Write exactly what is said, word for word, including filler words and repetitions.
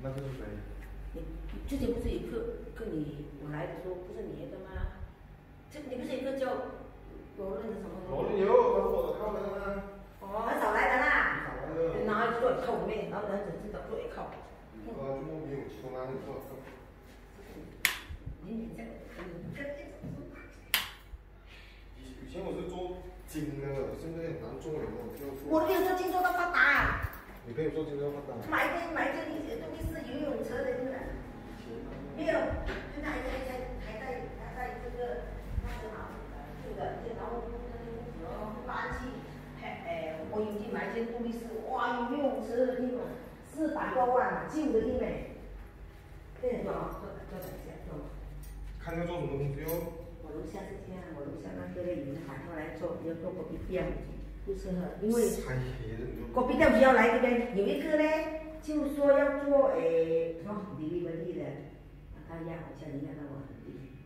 那个是谁？ 你之前不是有一个跟你我来的时候不是你的吗？这你不是有一个叫罗润的什么？ 罗润有，他是我的靠人啊。 哦，很少来的啦。 少来的。 然后坐靠后面，然后人只知道坐一靠。 啊，就没有其他哪里坐。 你你这个，你这这。 以前我是做金的，现在很难做了，我就做。 我没有做金做到发达。 你可以做金做发达。 买个买个你杜丽斯游泳池的真的。没有，现在还在还还在还在这个那个嘛，这个然后和垃圾，哎，我已经买一间杜丽斯，哇，游泳池的地方四百多万，旧的地方。对，坐坐坐等一下，坐。 看要做什么东西哦。 我楼下是这样，我楼下那个有人喊过来做，要做锅皮店，不适合，因为锅皮店需要来这边，有一个呢，就说要做诶什么 delivery 的，他压好像人家那我很低。